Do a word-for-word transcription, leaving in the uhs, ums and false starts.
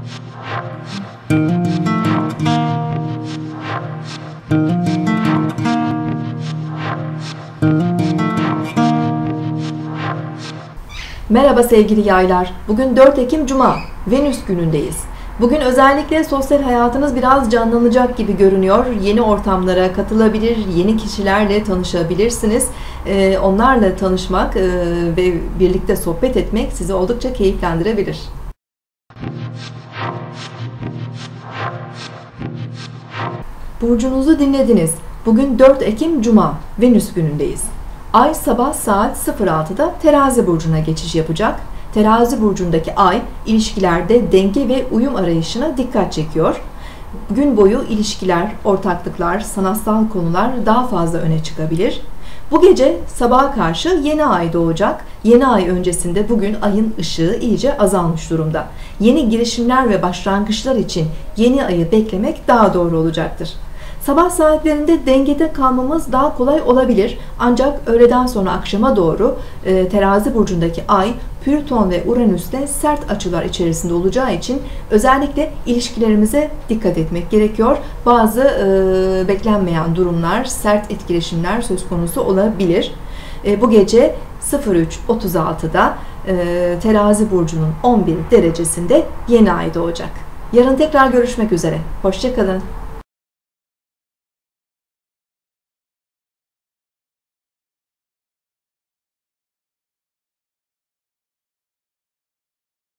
Merhaba sevgili yaylar. Bugün dört Ekim Cuma, Venüs günündeyiz. Bugün özellikle sosyal hayatınız biraz canlanacak gibi görünüyor. Yeni ortamlara katılabilir, yeni kişilerle tanışabilirsiniz. Ee, onlarla tanışmak e, ve birlikte sohbet etmek sizi oldukça keyiflendirebilir. Burcunuzu dinlediniz. Bugün dört Ekim Cuma, Venüs günündeyiz. Ay sabah saat sıfır altıda Terazi burcuna geçiş yapacak. Terazi burcundaki ay ilişkilerde denge ve uyum arayışına dikkat çekiyor. Gün boyu ilişkiler, ortaklıklar, sanatsal konular daha fazla öne çıkabilir. Bu gece sabaha karşı yeni ay doğacak. Yeni ay öncesinde bugün ayın ışığı iyice azalmış durumda. Yeni girişimler ve başlangıçlar için yeni ayı beklemek daha doğru olacaktır. Sabah saatlerinde dengede kalmamız daha kolay olabilir. Ancak öğleden sonra akşama doğru e, Terazi burcundaki ay Plüton ve Uranüs'te sert açılar içerisinde olacağı için özellikle ilişkilerimize dikkat etmek gerekiyor. Bazı e, beklenmeyen durumlar, sert etkileşimler söz konusu olabilir. E, bu gece sıfır üç otuz altıda e, Terazi burcunun on bir derecesinde yeni ay doğacak. Yarın tekrar görüşmek üzere. Hoşça kalın.